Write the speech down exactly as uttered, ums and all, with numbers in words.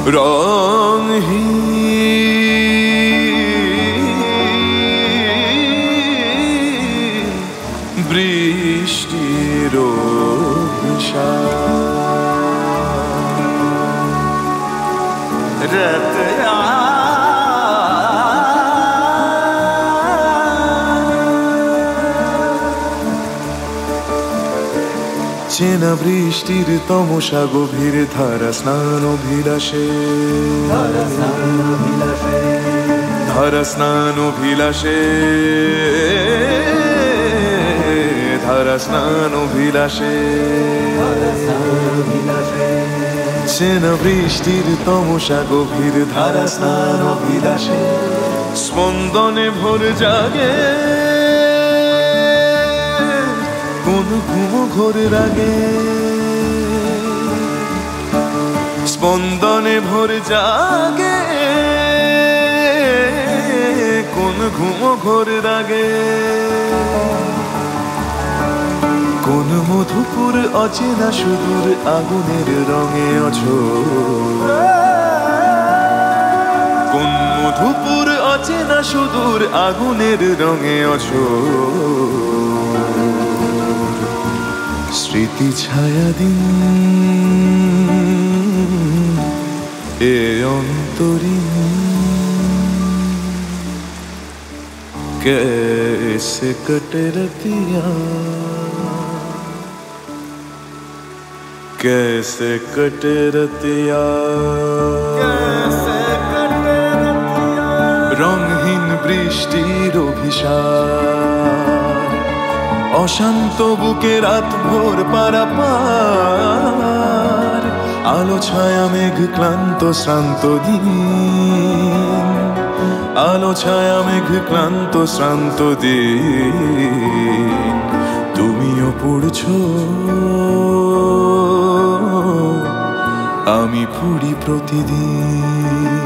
রঙহীন বৃষ্টির অভিশাপ রাতে চেনা বৃষ্টির তমসা গভীর ধারা স্নান অভিলাষে ধারা স্নান অভিলাষে ধারা স্নান অভিলাষে চেনা বৃষ্টির তমসা গভীর ধারা স্নান অভিলাষে স্পন্দনে ভোর জাগে কোন ঘুম ঘোরের আগে স্পন্দনে ভোর জাগে কোন ঘুম ঘোরের আগে কোন মধুপুর অচেনা সুদূর আগুনের রঙে অঝোর কোন মধুপুর অচেনা সুদূর আগুনের রঙে অঝোর স্মৃতি ছায়া দিন এ অন্তরীণ कैसे कटे रतिया कैसे कटे रतिया রঙহীন বৃষ্টির অভিশাপ অশান্ত বুকে রাত ভোর পারাপার আলো ছায়া মেঘ ক্লান্ত শ্রান্ত দিন আলো ছায়া মেঘ ক্লান্ত শ্রান্ত দিন তুমিও পড়ছো আমি পড়ি প্রতিদিন